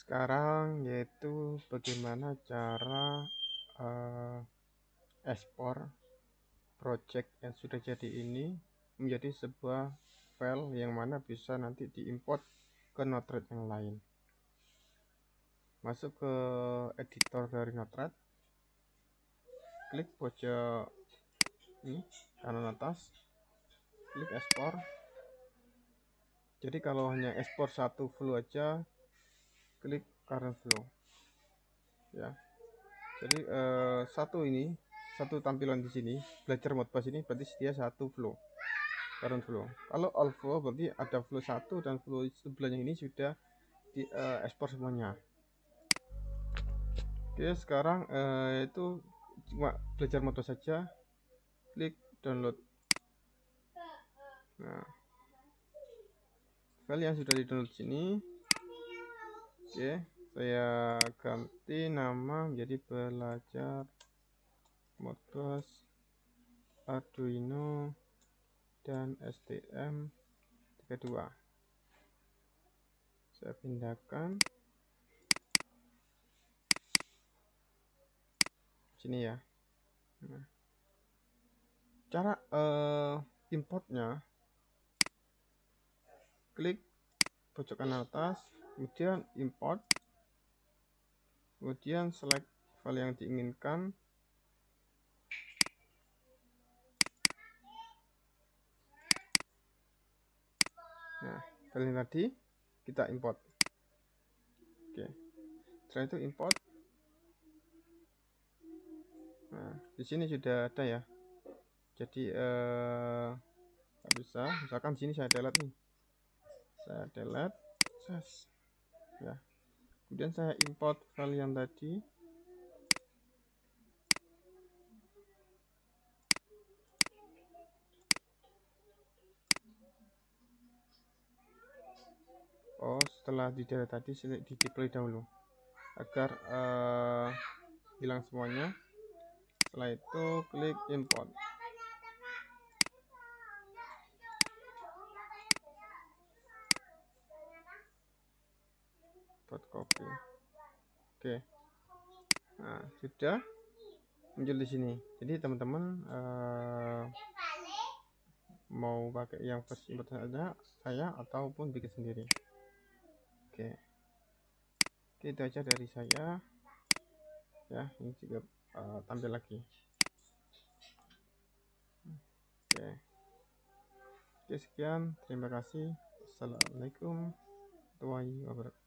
sekarang, yaitu bagaimana cara ekspor project yang sudah jadi ini menjadi sebuah file yang mana bisa nanti diimport ke Node-RED yang lain. Masuk ke editor dari Node-RED, klik pojok ini kanan atas, klik ekspor. Jadi kalau hanya ekspor satu flow aja, klik current flow ya. Jadi satu tampilan di sini belajar Modbus ini berarti sedia satu flow, current flow. Kalau all flow berarti ada flow 1 dan flow sebelahnya ini sudah di ekspor semuanya. Oke, sekarang itu cuma belajar Modbus saja, klik download. Nah, file yang sudah di download sini, oke, saya ganti nama menjadi belajar Modbus Arduino dan STM32. Saya pindahkan sini ya. Nah, cara importnya, klik pojok kanan atas, kemudian import, kemudian select file yang diinginkan. Nah, file yang tadi kita import. Oke, setelah itu import. Nah, di sini sudah ada ya. Jadi nggak bisa. Misalkan di sini saya delete nih. Saya delete, ya. Kemudian saya import file yang tadi. Oh, setelah di delete tadi di deploy dahulu agar hilang semuanya. Setelah itu klik import. Buat copy. Oke. Nah, sudah muncul di sini. Jadi teman-teman mau pakai yang pas import saja saya ataupun bikin sendiri. Oke. Oke, itu aja dari saya. Ya, ini juga tampil lagi. Oke. Oke, sekian. Terima kasih. Assalamualaikum warahmatullahi wabarakatuh.